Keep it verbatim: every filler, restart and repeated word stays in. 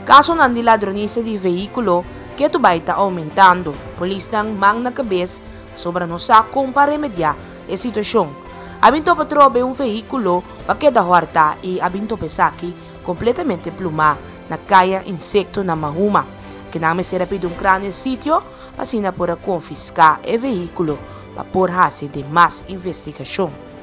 Caso ng ladronice de veículo que tubay ta aumentando. Polis ng mang nakabes sobrang sa kung paremedya e sitwasyon. Abinto patrobe un veículo pakeda huarta e abinto pesaki completamente pluma na kaya insekto na mahuma. Kiname si rapidong cráneo sitio pasina por confiscar e veículo para por hase de más investigación.